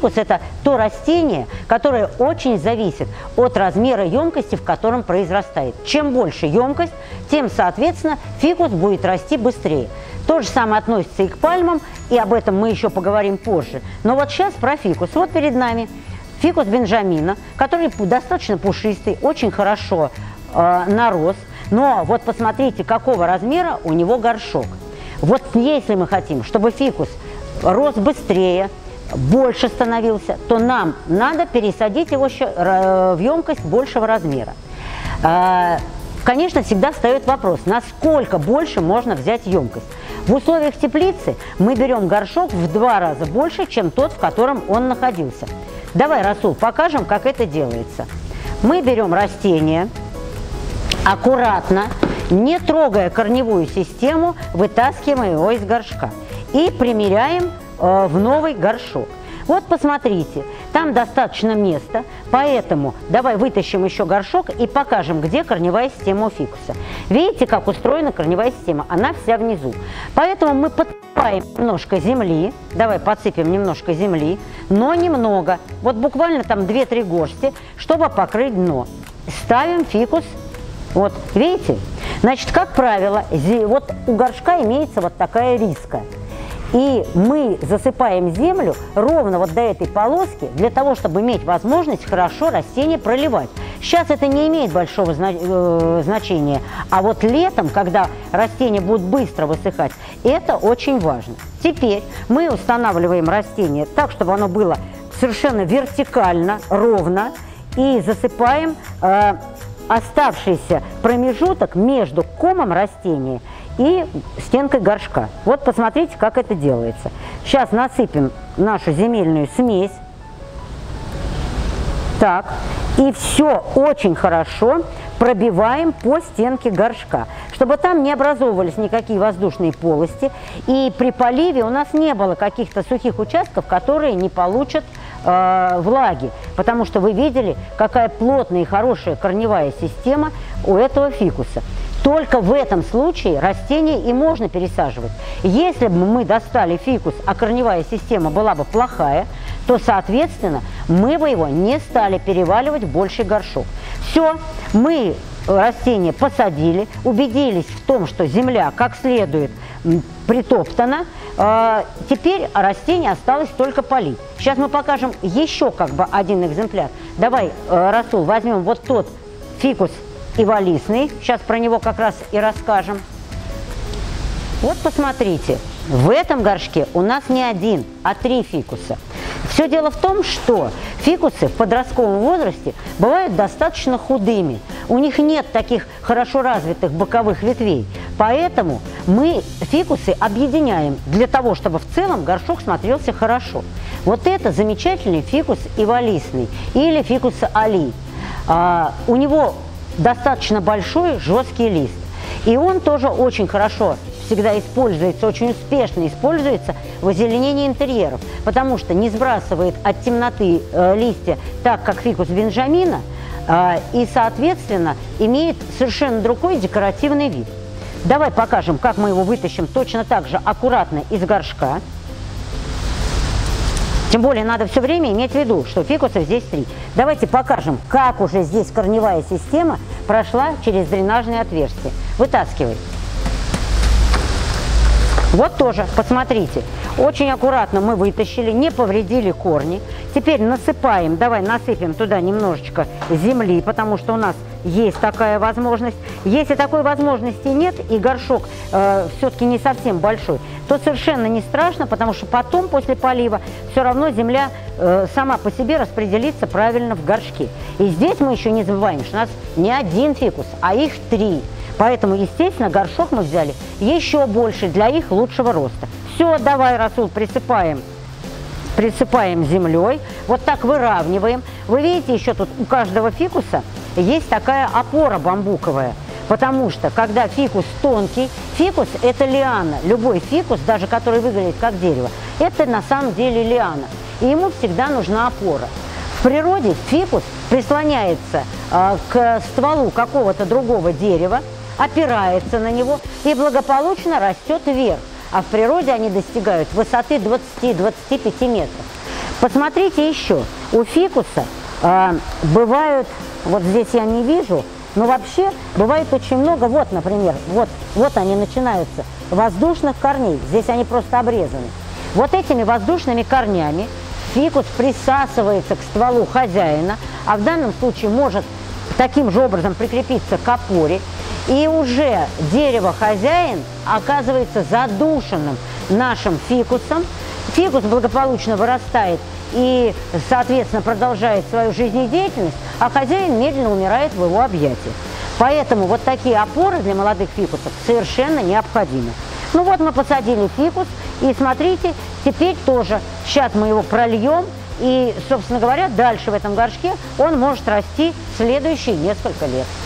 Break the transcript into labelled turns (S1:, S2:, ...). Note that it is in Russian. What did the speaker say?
S1: фикус – это то растение, которое очень зависит от размера емкости, в котором произрастает. Чем больше емкость, тем, соответственно, фикус будет расти быстрее. То же самое относится и к пальмам, и об этом мы еще поговорим позже. Но вот сейчас про фикус. Вот перед нами фикус Бенджамина, который достаточно пушистый, очень хорошо нарос. Но вот посмотрите, какого размера у него горшок. Вот если мы хотим, чтобы фикус рос быстрее, больше становился, то нам надо пересадить его в емкость большего размера. Конечно, всегда встает вопрос, насколько больше можно взять емкость. В условиях теплицы мы берем горшок в 2 раза больше, чем тот, в котором он находился. Давай, Расул, покажем, как это делается. Мы берем растение, аккуратно, не трогая корневую систему, вытаскиваем его из горшка и примеряем в новый горшок. Вот посмотрите, там достаточно места, поэтому давай вытащим еще горшок и покажем, где корневая система у фикуса. Видите, как устроена корневая система? Она вся внизу. Поэтому мы подсыпаем немножко земли, давай подсыпем немножко земли, но немного, вот буквально там 2-3 горсти, чтобы покрыть дно. Ставим фикус, вот, видите? Значит, как правило, вот у горшка имеется вот такая риска. И мы засыпаем землю ровно вот до этой полоски, для того, чтобы иметь возможность хорошо растение проливать. Сейчас это не имеет большого значения, а вот летом, когда растения будут быстро высыхать, это очень важно. Теперь мы устанавливаем растение так, чтобы оно было совершенно вертикально, ровно, и засыпаем оставшийся промежуток между комом растения и стенкой горшка. Вот посмотрите, как это делается. Сейчас насыпем нашу земельную смесь. Так. И все очень хорошо пробиваем по стенке горшка, чтобы там не образовывались никакие воздушные полости. И при поливе у нас не было каких-то сухих участков, которые не получат влаги. Потому что вы видели, какая плотная и хорошая корневая система у этого фикуса. Только в этом случае растение и можно пересаживать. Если бы мы достали фикус, а корневая система была бы плохая, то, соответственно, мы бы его не стали переваливать в больший горшок. Все, мы растение посадили, убедились в том, что земля как следует притоптана. Теперь растение осталось только полить. Сейчас мы покажем еще один экземпляр. Давай, Расул, возьмем вот тот фикус иволистный. Сейчас про него как раз и расскажем. Вот посмотрите, в этом горшке у нас не 1, а 3 фикуса. Все дело в том, что фикусы в подростковом возрасте бывают достаточно худыми. У них нет таких хорошо развитых боковых ветвей. Поэтому мы фикусы объединяем для того, чтобы в целом горшок смотрелся хорошо. Вот это замечательный фикус иволистный или фикус али. У него достаточно большой жесткий лист. И он тоже очень хорошо всегда используется, очень успешно используется в озеленении интерьеров, потому что не сбрасывает от темноты листья так, как фикус Бенджамина, и, соответственно, имеет совершенно другой декоративный вид. Давай покажем, как мы его вытащим точно так же аккуратно из горшка. Тем более надо все время иметь в виду, что фикусов здесь 3. Давайте покажем, как уже здесь корневая система прошла через дренажные отверстия. Вытаскивай. Вот тоже, посмотрите, очень аккуратно мы вытащили, не повредили корни. Теперь насыпаем, давай насыпем туда немножечко земли, потому что у нас есть такая возможность. Если такой возможности нет и горшок все-таки не совсем большой, то совершенно не страшно, потому что потом, после полива, все равно земля сама по себе распределится правильно в горшке. И здесь мы еще не забываем, что у нас не 1 фикус, а их 3. Поэтому, естественно, горшок мы взяли еще больше для их лучшего роста. Все, давай, Расул, присыпаем землей. Вот так выравниваем. Вы видите, еще тут у каждого фикуса есть такая опора бамбуковая. Потому что, когда фикус тонкий, фикус – это лиана. Любой фикус, даже который выглядит как дерево, это на самом деле лиана. И ему всегда нужна опора. В природе фикус прислоняется к стволу какого-то другого дерева, опирается на него и благополучно растет вверх. А в природе они достигают высоты 20-25 метров. Посмотрите еще, у фикуса бывают, вот здесь я не вижу, но вообще бывает очень много, вот, например, вот они начинаются, воздушных корней, здесь они просто обрезаны. Вот этими воздушными корнями фикус присасывается к стволу хозяина, а в данном случае может таким же образом прикрепиться к опоре, и уже дерево-хозяин оказывается задушенным нашим фикусом. Фикус благополучно вырастает и, соответственно, продолжает свою жизнедеятельность, а хозяин медленно умирает в его объятиях. Поэтому вот такие опоры для молодых фикусов совершенно необходимы. Ну вот мы посадили фикус, и смотрите, теперь тоже, сейчас мы его прольем, и, собственно говоря, дальше в этом горшке он может расти следующие несколько лет.